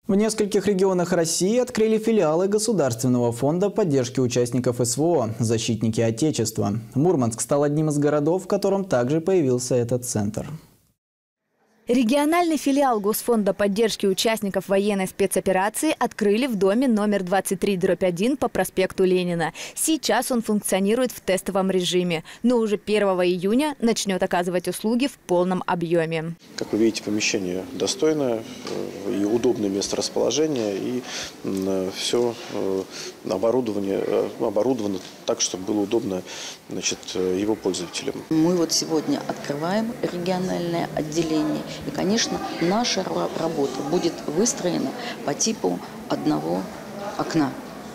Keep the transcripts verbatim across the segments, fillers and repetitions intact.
В нескольких регионах России открыли филиалы Государственного фонда поддержки участников СВО «Защитники Отечества». Мурманск стал одним из городов, в котором также появился этот центр. Региональный филиал Госфонда поддержки участников военной спецоперации открыли в доме номер двадцать три дробь один по проспекту Ленина. Сейчас он функционирует в тестовом режиме, но уже первого июня начнет оказывать услуги в полном объеме. Как вы видите, помещение достойное и удобное место расположения, и все оборудование оборудовано так, чтобы было удобно, значит, его пользователям. Мы вот сегодня открываем региональное отделение. И, конечно, наша работа будет выстроена по типу одного окна.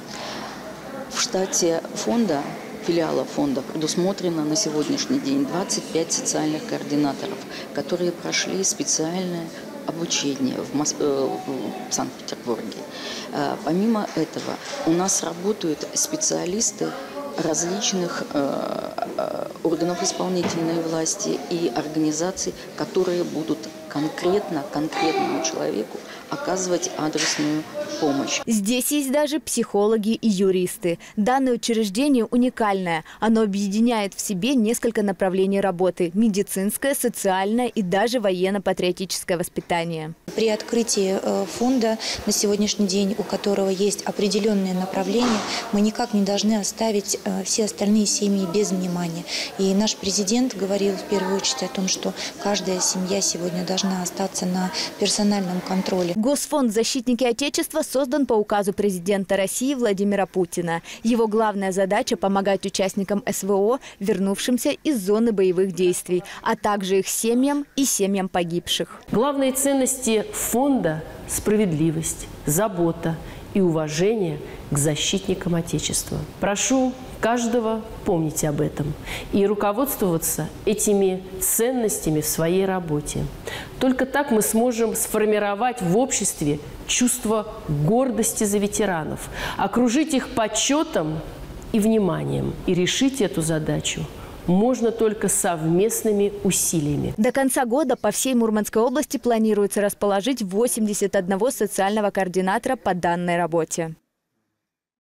В штате фонда, филиала фонда, предусмотрено на сегодняшний день двадцать пять социальных координаторов, которые прошли специальное обучение в, Моск... в Санкт-Петербурге. Помимо этого, у нас работают специалисты различных э, органов исполнительной власти и организаций, которые будут конкретно, конкретному человеку оказывать адресную помощь. Здесь есть даже психологи и юристы. Данное учреждение уникальное. Оно объединяет в себе несколько направлений работы – медицинское, социальное и даже военно-патриотическое воспитание. При открытии фонда на сегодняшний день, у которого есть определенные направления, мы никак не должны оставить все остальные семьи без внимания. И наш президент говорил в первую очередь о том, что каждая семья сегодня должна остаться на персональном контроле. Госфонд «Защитники Отечества» создан по указу президента России Владимира Путина. Его главная задача – помогать участникам СВО, вернувшимся из зоны боевых действий, а также их семьям и семьям погибших. Главные ценности фонда – справедливость, забота и уважение к защитникам Отечества. Прошу каждого помнить об этом и руководствоваться этими ценностями в своей работе. Только так мы сможем сформировать в обществе чувство гордости за ветеранов, окружить их почетом и вниманием. И решить эту задачу можно только совместными усилиями. До конца года по всей Мурманской области планируется расположить восемьдесят один социального координатора по данной работе.